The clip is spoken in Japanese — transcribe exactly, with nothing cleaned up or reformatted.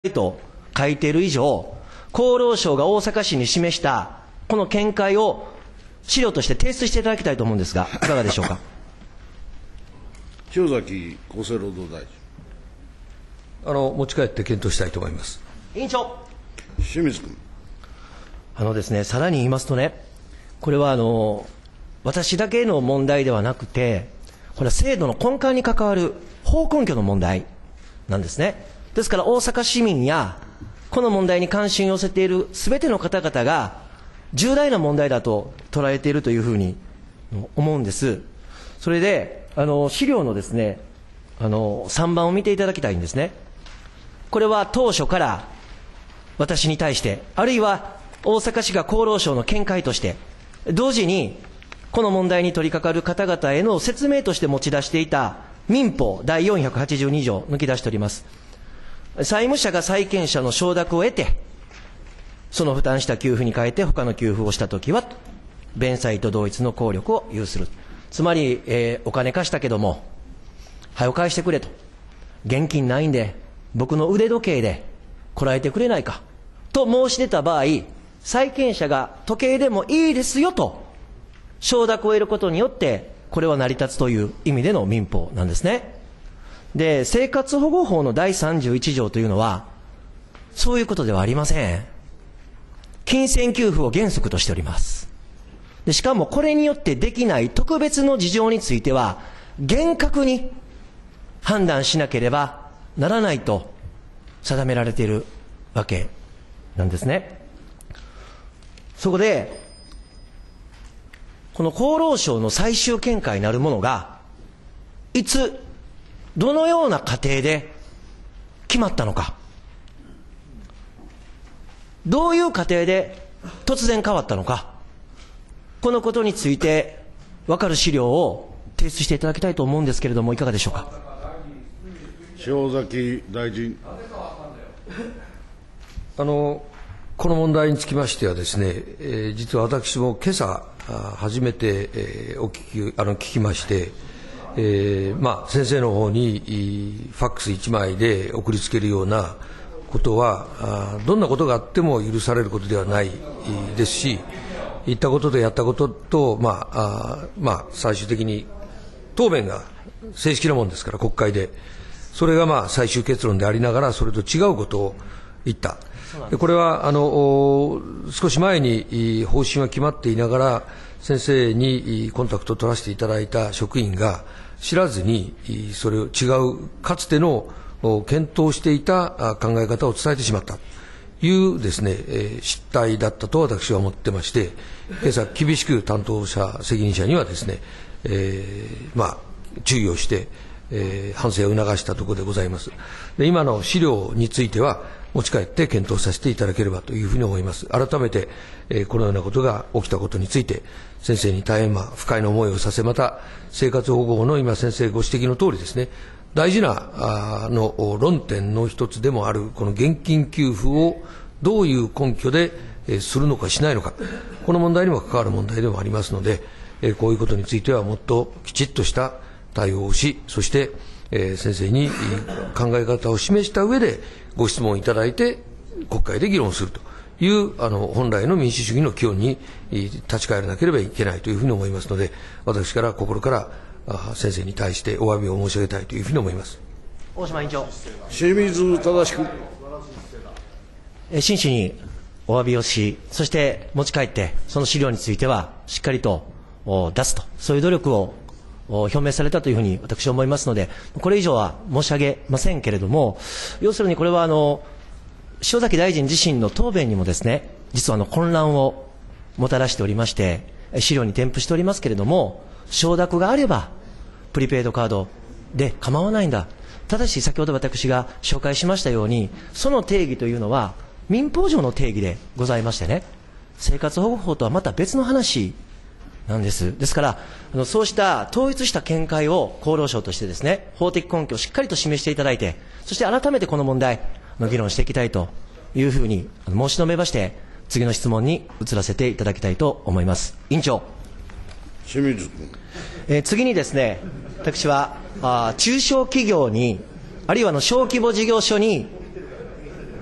と書いている以上、厚労省が大阪市に示したこの見解を資料として提出していただきたいと思うんですが、いかがでしょうか。 塩崎厚生労働大臣。 あの持ち帰って検討したいと思います。 委員長。 清水君。 あのですね、さらに言いますとね、これはあの私だけの問題ではなくて、これは制度の根幹に関わる法根拠の問題なんですね。ですから大阪市民やこの問題に関心を寄せているすべての方々が重大な問題だと捉えているというふうに思うんです。それであの資料のですね、あのさんばんを見ていただきたいんですね。これは当初から私に対して、あるいは大阪市が厚労省の見解として同時にこの問題に取り掛かる方々への説明として持ち出していた民法だいよんひゃくはちじゅうに条を抜き出しております。債務者が債権者の承諾を得てその負担した給付に変えて他の給付をしたときは弁済と同一の効力を有する。つまり、えー、お金貸したけども早く返してくれと、現金ないんで僕の腕時計でこらえてくれないかと申し出た場合、債権者が時計でもいいですよと承諾を得ることによってこれは成り立つという意味での民法なんですね。で、生活保護法のだいさんじゅういち条というのはそういうことではありません。金銭給付を原則としております。で、しかもこれによってできない特別の事情については厳格に判断しなければならないと定められているわけなんですね。そこでこの厚労省の最終見解なるものがいつどのような過程で決まったのか、どういう過程で突然変わったのか、このことについて分かる資料を提出していただきたいと思うんですけれども、いかがでしょうか。 塩崎大臣。 あのこの問題につきましてはですね、えー、実は私も今朝初めて、えー、お聞きあの聞きまして、えーまあ、先生の方にファックスいちまいで送りつけるようなことはあどんなことがあっても許されることではないですし、言ったこととやったことと、まああまあ、最終的に答弁が正式なもんですから国会でそれがまあ最終結論でありながらそれと違うことを言った。でこれはあの少し前に方針は決まっていながら先生にコンタクトを取らせていただいた職員が知らずにそれを違うかつての検討していた考え方を伝えてしまったというですね失態だったと私は思ってまして、今朝厳しく担当者責任者にはですね、えー、まあ注意をして、えー、反省を促したところでございます。で今の資料については持ち帰って検討させていただければというふうに思います。改めて、えー、このようなことが起きたことについて先生に大変まあ不快な思いをさせ、また生活保護法の今先生ご指摘の通りですね、大事なあの論点の一つでもあるこの現金給付をどういう根拠で、えー、するのかしないのか、この問題にも関わる問題でもありますので、えー、こういうことについてはもっときちっとした対応をし、そして、えー、先生に考え方を示した上でご質問いただいて国会で議論するというあの本来の民主主義の基本に立ち返らなければいけないというふうに思いますので、私から心から先生に対してお詫びを申し上げたいというふうに思います。 大島委員長。 清水正君。 真摯にお詫びをし、そして持ち帰ってその資料についてはしっかりと出すと、そういう努力を表明されたというふうに私は思いますので、これ以上は申し上げませんけれども、要するにこれはあの塩崎大臣自身の答弁にもですね、実はあの混乱をもたらしておりまして、資料に添付しておりますけれども、承諾があればプリペイドカードで構わないんだ。ただし先ほど私が紹介しましたように、その定義というのは民法上の定義でございましてね、生活保護法とはまた別の話なんです。ですからあのそうした統一した見解を厚労省としてですね、法的根拠をしっかりと示していただいて、そして改めてこの問題の議論していきたいというふうに申し述べまして、次の質問に移らせていただきたいと思います。委員長。 清水君。 えー、次にですね、私はあ中小企業にあるいはの小規模事業所に